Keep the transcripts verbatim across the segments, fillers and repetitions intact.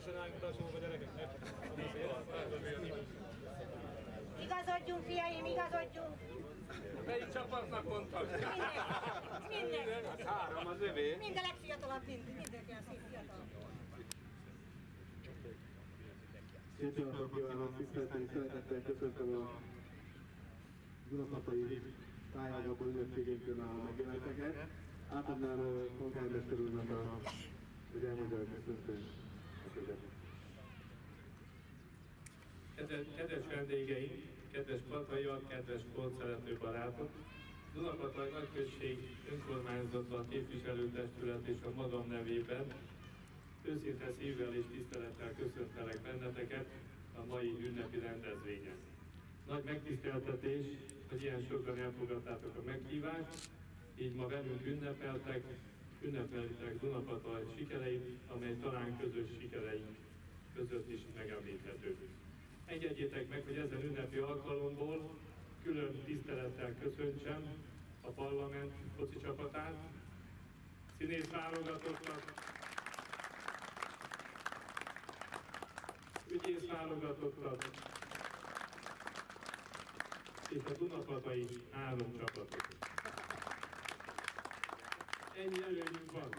rendesen állj, mutassuk a gyerekeknek. Igazodjunk, fiaim, igazodjunk! Melyik csapatnak mondtak? Minden! Minden! Hát három az övé. Mind a legfiatalabb, mind, mindenki a szép fiatalabb. Szép jó napot kívánok, tisztelten, szeretettel köszöntöm a Dunapatai tájában ünnepségünkön a megjelenteket. Átadnám a polgármester úrnak a, hogy elmondja a köszöntőn. Kedves, kedves vendégeink, kedves pataiak, kedves sportszerető barátok! Dunapatai Nagyközség önkormányzata, a képviselőtestület és a magam nevében őszinte szívvel és tisztelettel köszöntelek benneteket a mai ünnepi rendezvényen. Nagy megtiszteltetés, hogy ilyen sokan elfogadtátok a meghívást, így ma velünk ünnepeltek, ünnepelitek Dunapatai sikereit, amely talán közös sikereink között is megemlíthető. Engedjétek meg, hogy ezen ünnepi alkalomból külön tisztelettel köszöntsem a parlament foci csapatát, színész válogatottat, ügyész válogatottat és a Dunapatai három csapatot. Ennyi előnyünk van.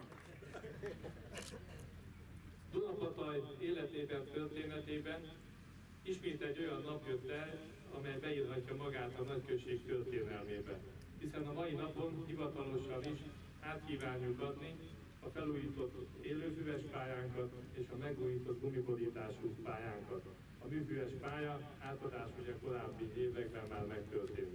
Dunapatai életében, történetében ismét egy olyan nap jött el, amely beírhatja magát a nagyközség történelmébe. Hiszen a mai napon hivatalosan is át kívánjuk adni a felújított élőfüves pályánkat és a megújított gumiborítású pályánkat. A műfüves pálya átadás ugye korábbi években már megtörtént.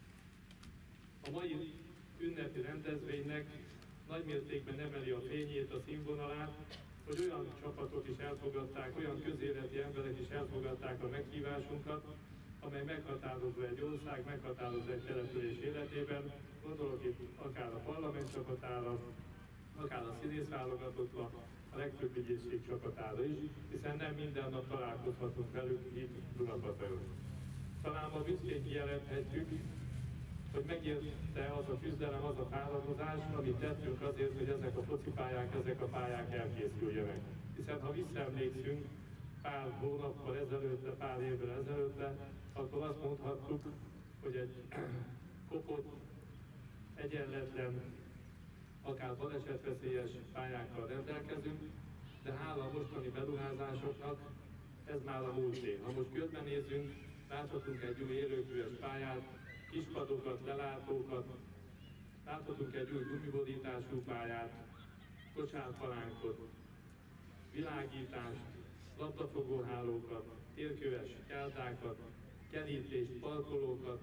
A mai ünnepi rendezvénynek nagymértékben emeli a fényét, a színvonalát, hogy olyan csapatok is elfogadták, olyan közéleti emberek is elfogadták a meghívásunkat, amely meghatározó egy ország, meghatározó egy település életében. Gondolok itt akár a parlament csapatára, akár a színész válogatottra, a legtöbb ügyészség csapatára is, hiszen nem minden nap találkozhatunk velük itt Dunapatajon. Talán ma büszkén kijelenthetjük, hogy megérte az a küzdelem, az a fáradozás, amit tettünk azért, hogy ezek a focipályák, ezek a pályák elkészüljenek. Hiszen ha visszaemlékszünk pár hónappal ezelőttre, pár évvel ezelőttre, akkor azt mondhattuk, hogy egy kopott, egyenletlen, akár balesetveszélyes pályákkal rendelkezünk, de hála a mostani beruházásoknak ez már a múlté. Ha most körbenézzünk, láthatunk egy új élőfüves pályát, kispadokat, lelátókat, láthatunk egy új gumiborítású pályát, kosárpalánkot, világítást, labdafogóhálókat, térköves keldákat, kerítést, parkolókat,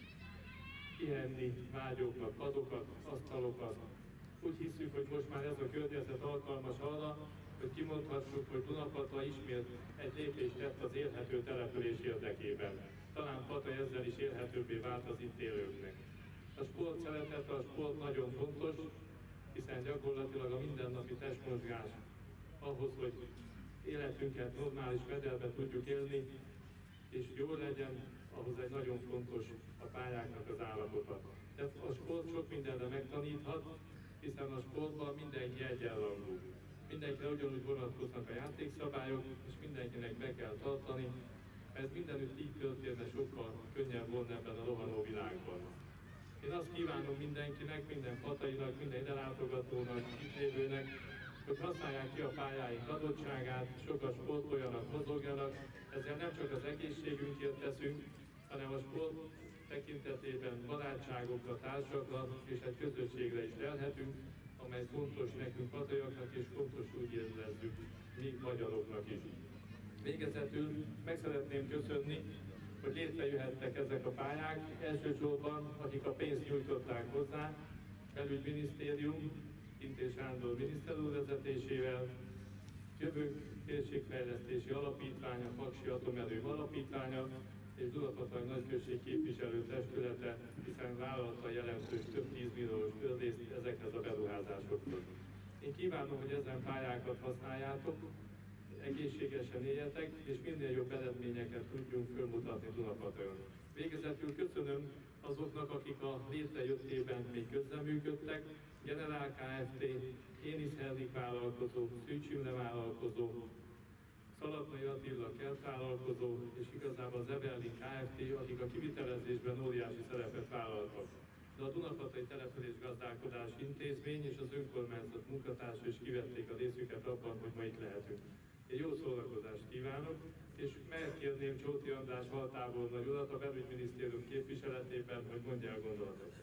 pihenni vágyókat, padokat, asztalokat. Úgy hiszük, hogy most már ez a környezet alkalmas arra, hogy kimondhassuk, hogy Dunapatai ismét egy lépést tett az élhető település érdekében. Talán Patai ezzel is élhetőbbé vált az itt élőknek. A sport szeretete, a sport nagyon fontos, hiszen gyakorlatilag a mindennapi testmozgás ahhoz, hogy életünket normális mederbe tudjuk élni, és jól legyen, ahhoz egy nagyon fontos a pályáknak az állapota. De a sport sok mindenre megtaníthat, hiszen a sportban mindenki egyenrangú. Mindenkire ugyanúgy vonatkoznak a játékszabályok, és mindenkinek be kell tartani. Ez mindenütt így történne, sokkal könnyebb volna ebben a rohanó világban. Én azt kívánom mindenkinek, minden patainak, minden ide látogatónak, itt lévőnek, hogy használják ki a pályáink adottságát, sokat sportoljanak, mozogjanak. Ezzel nem csak az egészségünkért teszünk, hanem a sport tekintetében barátságokra, társakra és egy közösségre is lelhetünk, amely fontos nekünk pataiaknak és fontos úgy érezzük mi magyaroknak is. Végezetül meg szeretném köszönni, hogy létrejöhettek ezek a pályák, elsősorban akik a pénzt nyújtották hozzá, Belügyminisztérium, Kintés Sándor miniszter úr vezetésével, Jövő Térségfejlesztési Alapítványa, Paksi Atomerőm Alapítványa és Dunapatai Nagyközség képviselő testülete, hiszen vállalta jelentős több tízmilliós részt ezekhez a beruházásokhoz. Én kívánom, hogy ezen pályákat használjátok, egészségesen éljetek, és minél jobb eredményeket tudjunk fölmutatni Dunapatajon. Végezetül köszönöm azoknak, akik a létrejöttében még közreműködtek, Generál Kft., Énisz Hernik vállalkozó, Szűcs Imre vállalkozó, Szalatnai Attila kertvállalkozó és igazából az Eberlin Kft., akik a kivitelezésben óriási szerepet vállaltak. De a Dunapatai Település Gazdálkodási Intézmény és az önkormányzat munkatársa is kivették a részüket abban, hogy ma itt lehetünk. Egy jó szórakozást kívánok, és megkérném Csóti András Valtábornagy urat a Belügyminisztérium képviseletében, hogy mondja el gondolatokat.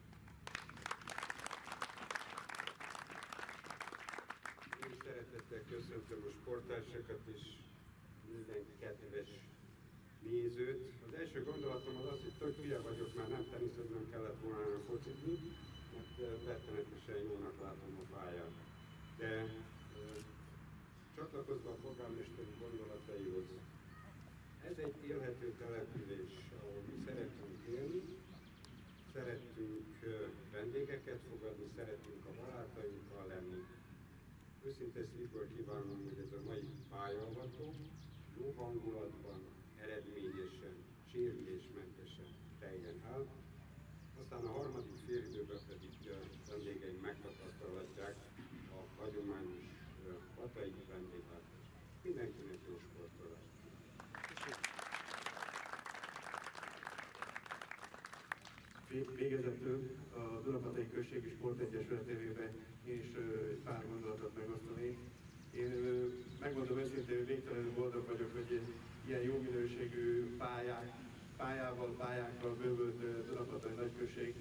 Én szeretettel köszöntöm a sporttársakat és minden kedves nézőt. Az első gondolatom az az, hogy tök hülye vagyok, már nem teniszeznem kellett volna, hanem focizni, mert rettenetesen jónak látom a pályát. De e, csatlakozva a polgármester gondolataihoz, ez egy élhető település, ahol mi szeretünk élni, szeretünk vendégeket fogadni, szeretünk a barátainkkal lenni. Őszinte szívből kívánom, hogy ez a mai pályavató jó hangulatban, eredményesen, sérülésmentesen teljen el. Aztán a harmadik félidőben pedig vendégeink megtapasztalhatják a hagyományos batai vendéglátást. Mindenkinek jó sportolást! Végezetül a Dunapatai Községi Sportegyesület nevében én is pár gondolatot megosztanék. Én megmondom őszintén, hogy végtelenül boldog vagyok, hogy ilyen jó minőségű pályák, pályával, pályákkal bővült Dunapatai nagyközség,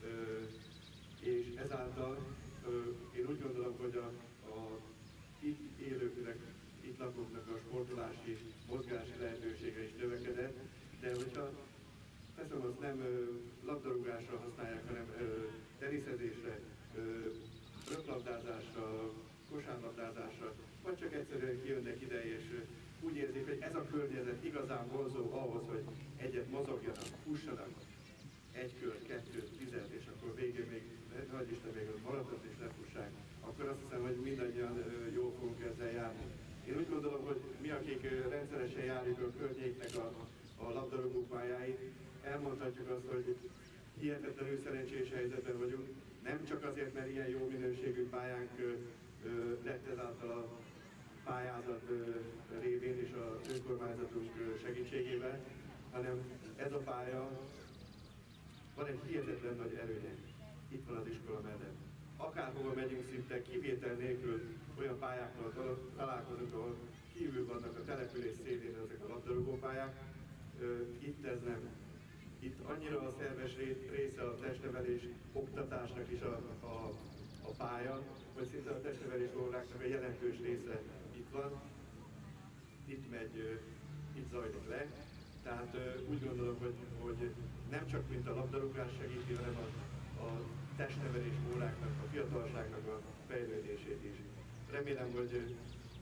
és ezáltal én úgy gondolom, hogy a, a itt élőknek, itt lakóknak a sportolási, mozgási lehetősége is növekedett, de hogyha teszem, azt nem ö, labdarúgásra használják, hanem ö, teniszezésre, röplabdázásra, kosárlabdázásra, vagy csak egyszerűen kijönnek ide és ö, úgy érzik, hogy ez a környezet igazán vonzó ahhoz, hogy egyet mozogjanak, fussanak, egy kört, kettőt, tizet, és akkor végén még, hagyj Isten, még a maratot is lefussák, akkor azt hiszem, hogy mindannyian ö, jól fogunk ezzel járni. Én úgy gondolom, hogy mi, akik ö, rendszeresen járjuk a környéknek a, a labdarúgó pályáit, elmondhatjuk azt, hogy hihetetlenül szerencsés helyzetben vagyunk, nem csak azért, mert ilyen jó minőségű pályánk ö, ö, lett ezáltal a pályázat ö, révén és az önkormányzatunk ö, segítségével, hanem ez a pálya van egy hihetetlen nagy előnye. Itt van az iskola mellett. Akárhova megyünk, szinte kivétel nélkül olyan pályákkal találkozunk, ahol kívül vannak a település szélén ezek a labdarúgópályák. Itt ez nem. Itt annyira a szerves része a testnevelés oktatásnak is a, a, a pálya, hogy szinte a testnevelés óráknak a jelentős része itt van. Itt megy, itt zajlik le. Tehát úgy gondolom, hogy, hogy nem csak mint a labdarúgás segíti, hanem a, a testnevelés óráknak, a fiatalságnak a fejlődését is. Remélem, hogy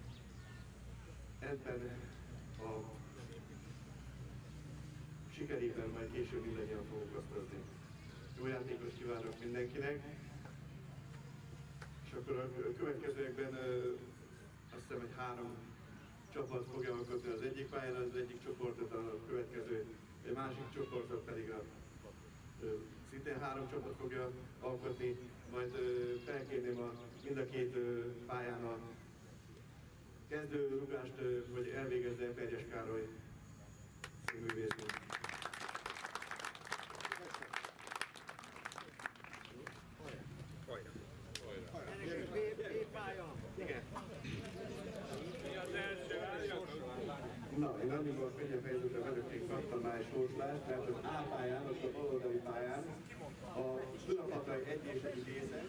ebben a sikerében majd később mindannyian fogunk osztozni. Jó játékot kívánok mindenkinek, és akkor a következőekben azt hiszem, hogy három csapat fogja alkotni az egyik pályán, az egyik csoportot, a következő, egy másik csoportot pedig a, szintén három csapat fogja alkotni, majd felkérném a, mind a két pályán a kezdőrugást, hogy elvégezze Eperjes Károly színművészünk. Na, én annyiból könnyen fejezőben előtték Kattanál és Sorslát, mert az A pályán, ott a baloldali pályán a Dunapatai egy és egy része,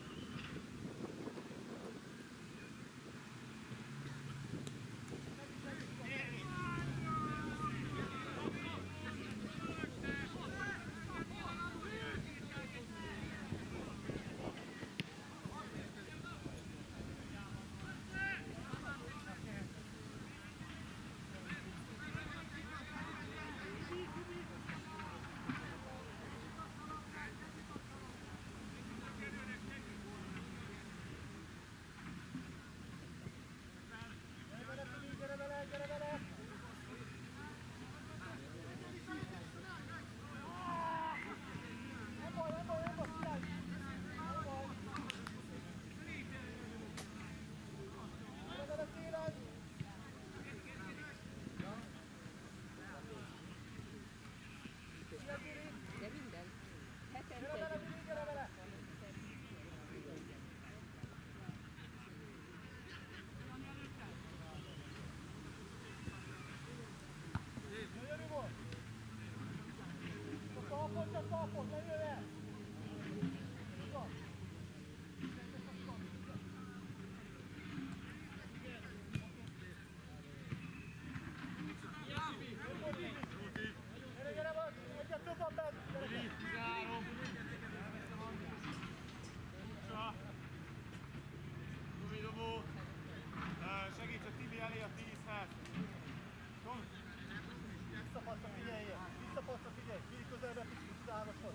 Jász! Tom! Visszapaszta, figyeljél! Visszapaszta, figyelj! Mindig közelbe, tisztálmasod!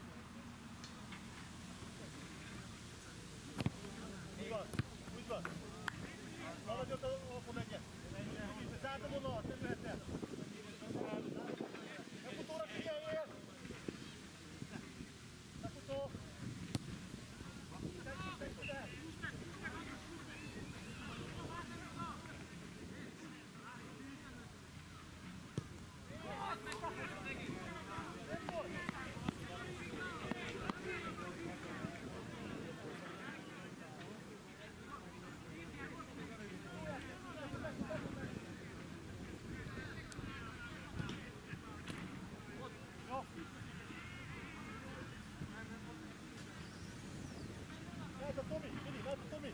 Úgy van, úgy van! Maradj ott, akkor menjen! Zárd a vonalat, nem jöhet el! Lefutóra figyeljél! Lefutó! Tegyd, tegyd ide! Látta Tomi, Fili, látta Tomi!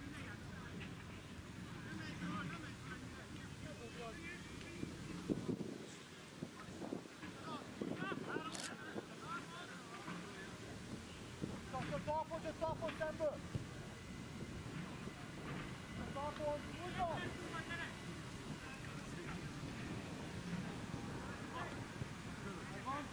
Csak talpon, csak talpon szemből! Talpon, úgy van! Megvan?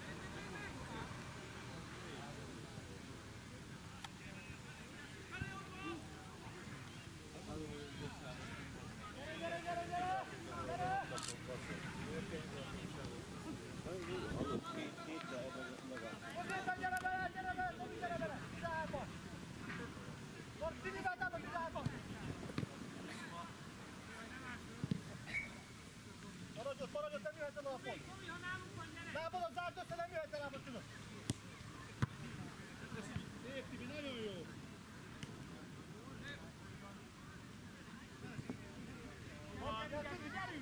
Gyere, gyere, gyere! Gyere! Középen gyere bele, gyere bele, Tomi, gyere bele! tizenhárman! Tini váltában, tizenhárman! Maradj ott, maradj ott, nem jöhet el a lapot! Lábadat zárd össze, nem jöhet el lábad külön! Szép, Tibi, nagyon jó! Gyerünk, gyerünk!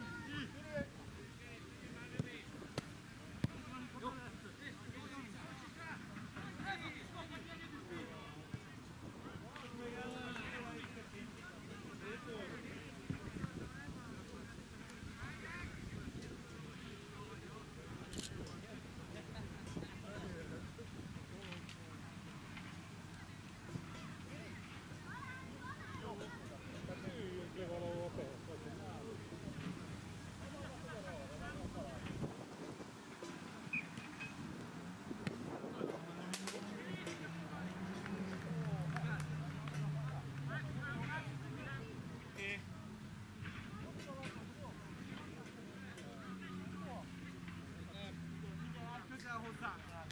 Közel hozzá!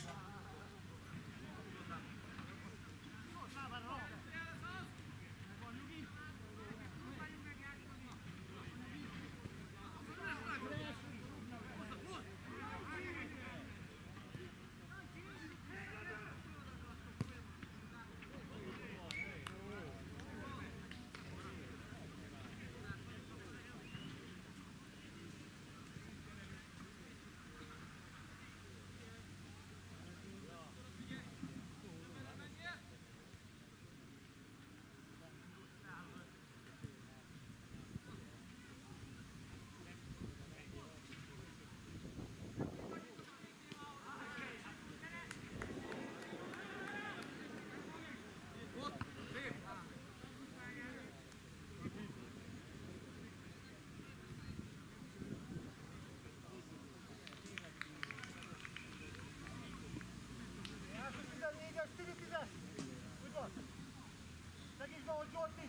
tizennégyes, Tibi tízes! Úgy van! Segíts be, hogy Zsolti!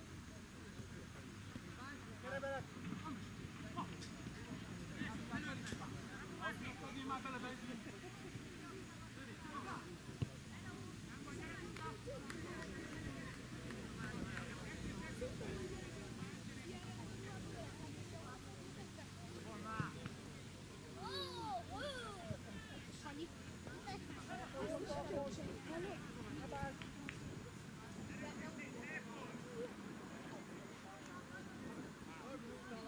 Gyere bele! Adjél már bele, be! Sanyi!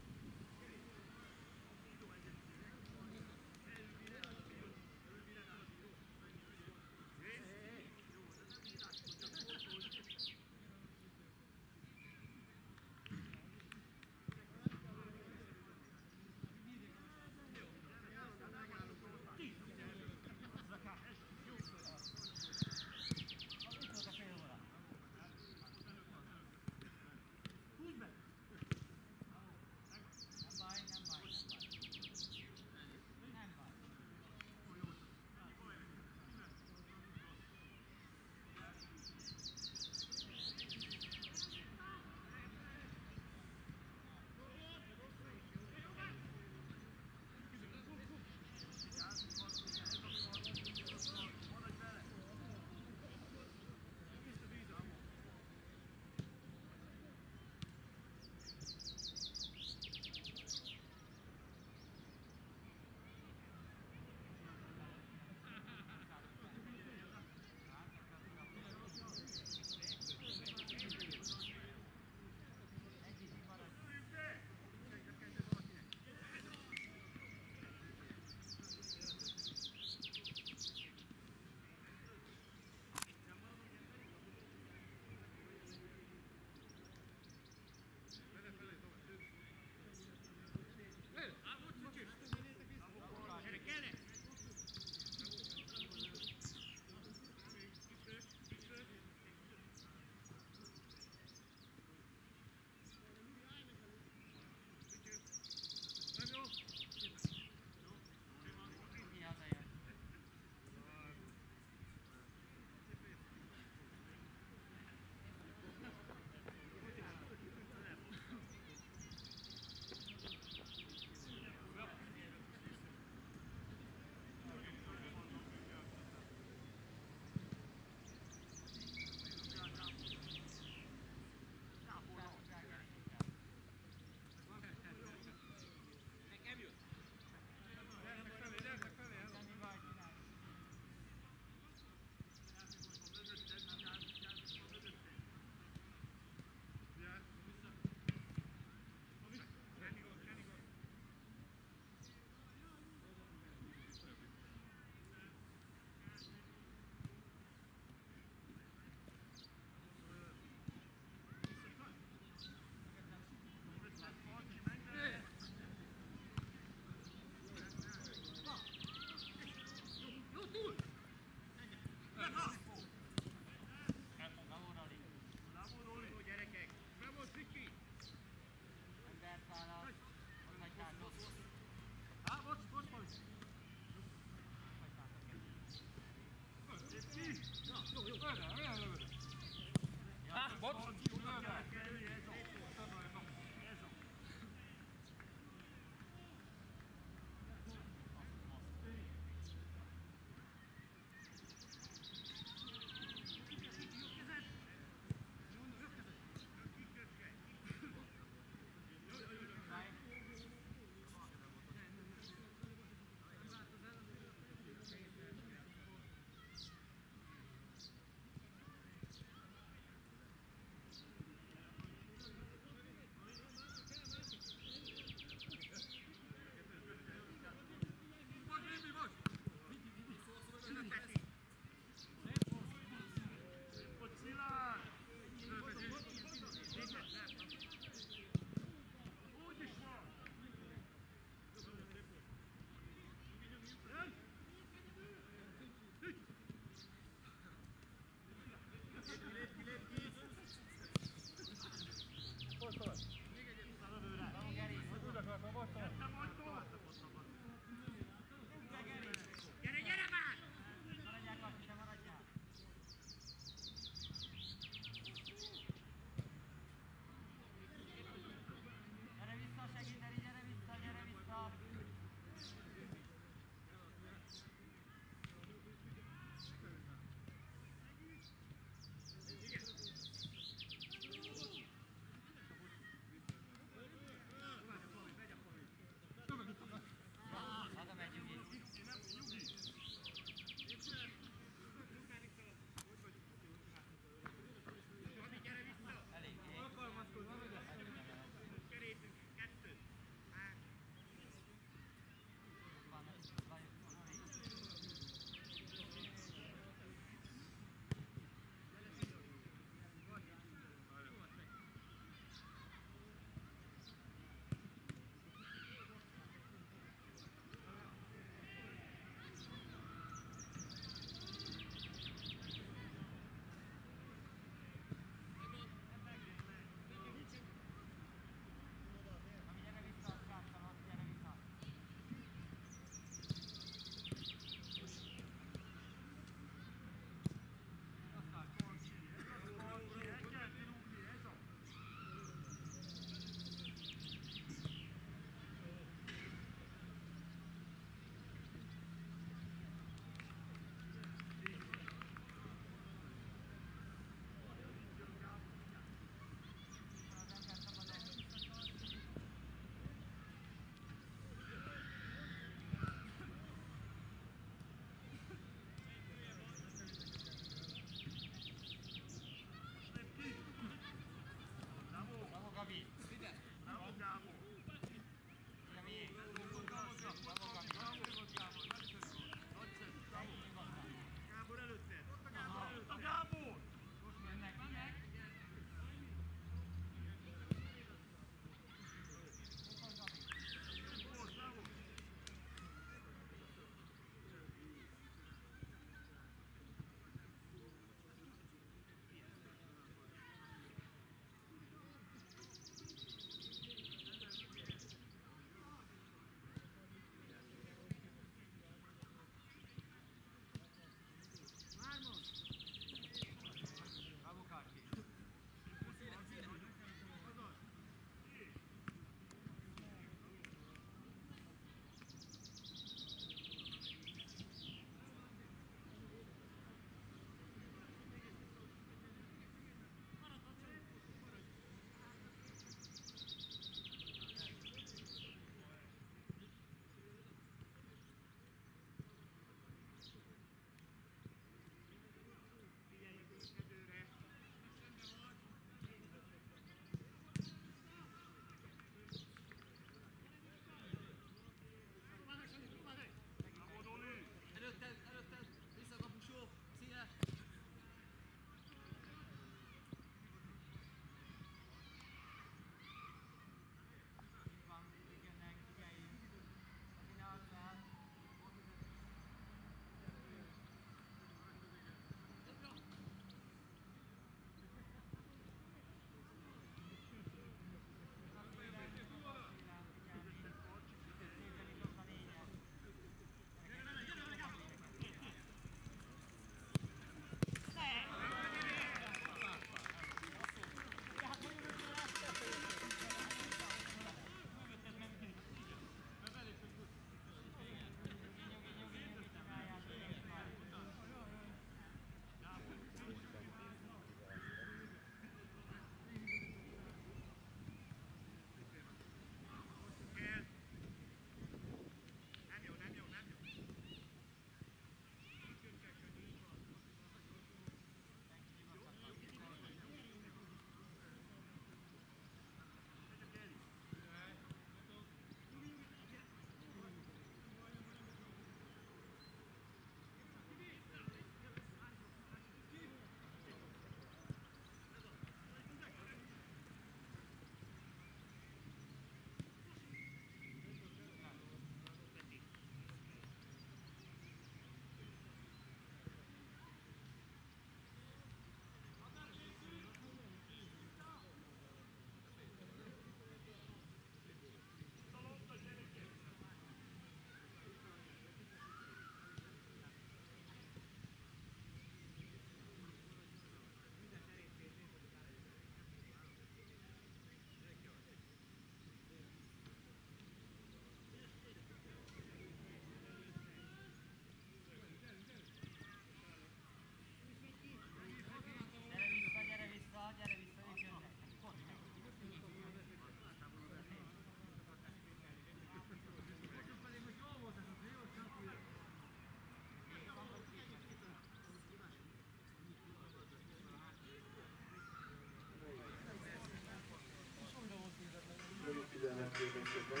másodban.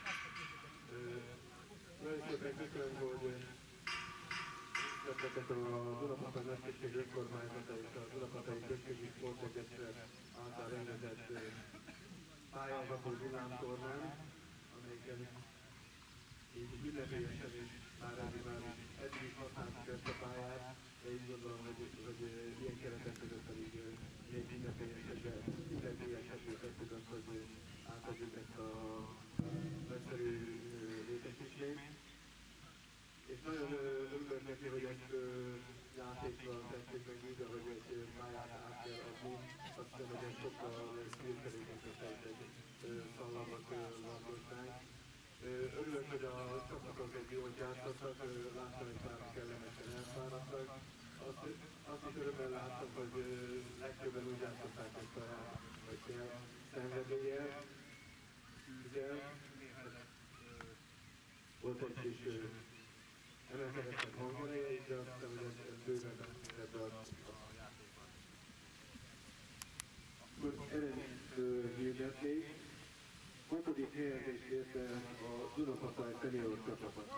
Nagyon szépen köszönöm, hogy tetteket a Dunapatai Nagyközség Önkormányzata és a Dunapatai Községi Sportegyesület által rendezett pályázatú villámtornán, amelyiken így ünnepélyesen is már eddig már eddig is használtuk ezt a pályát, de így gondolom, hogy, hogy ilyen keretek között pedig még ünnepélyesebben, ünnepélyesebbé tettük azt, hogy átadjuk ezt a nagyszerű létesítményt. És nagyon örülök neki, hogy ezt játékra tettük meg úgy, ahogy egy pályát át kell adni. Azt hiszem, hogy ez sokkal szívszerűtésebb egy szallamnak valóság. Örülök, hogy a csapatok egy jót játszottak, láttam, hogy már kellemesen elfáradtak. Azt, azt is örömmel láttam, hogy legtöbben úgy játszották ezt a játékot, hogy kell szenvedéllyel, tűzzel. Volt egy kis emelkedett hangerője is, de azt hiszem, hogy ez bőven ebbe a játékban. Most eredményt hirdetnék. Hatodik helyezést érte a Dunapatai Senior csapat.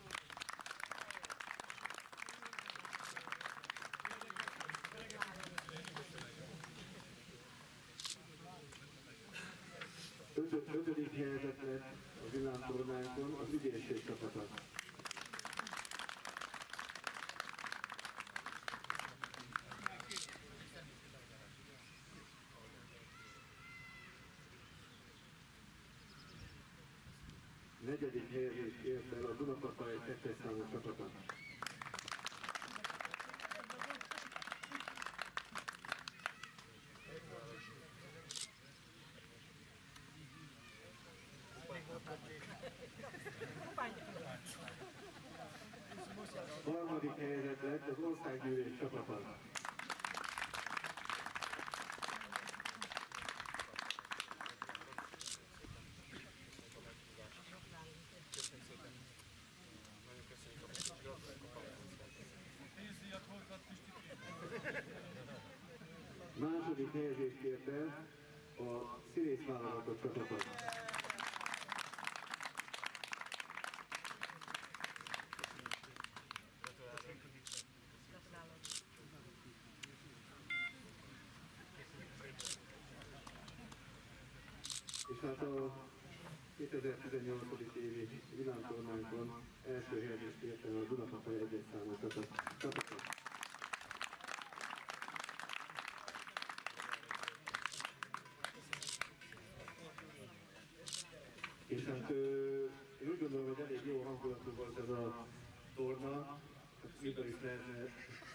Ötödik helyezett lett a villámtornánkon az ügyészség csapata. Negyedik helyezést ért el a Dunapatai kettes számú csapata. Harmadik helyezett lett az országgyűlés csapata. Második helyezést ért el a színészvállalatok csapata. És hát a kétezer-tizennyolc. évi villámtornánkon első helyezést ért el a Dunapatai egyes számú csapata. És hát én úgy gondolom, hogy elég jó hangulatú volt ez a torna, mivel is lehetne,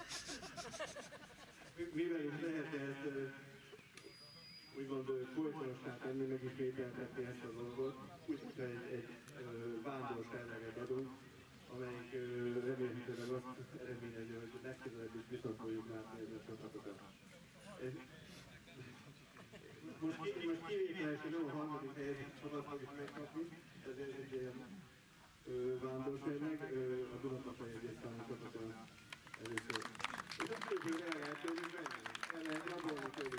mivel is lehetne ezt úgymond folytonossá tenni, megismételtetni ezt a dolgot, úgyhogy egy, egy vándor serleget adunk, amelyik remélhetőleg azt eredményezi, hogy legközelebb is viszont fogjuk látni ezzel a csapatokat. Most, ki, most kivételesen nem a harmadik helyezett csapat fogjuk megkapni, ez egy ilyen vándorserleg, a Dunapatai egyes számú csapata először. És azt kívül el lehet tőlünk venni, el lehet rabolni tőlük.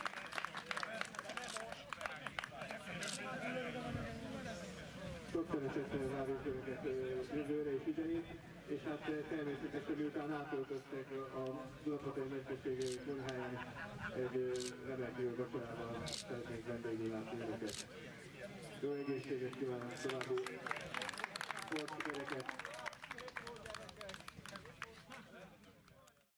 Sok szeretettel várjuk őket jövőre és idejét, és hát természetesen miután átöltöztek a Dunapatai Nagyközség konyháján egy remek vacsorával szeretnénk vendégül látni őket. Jó egészséget kívánok további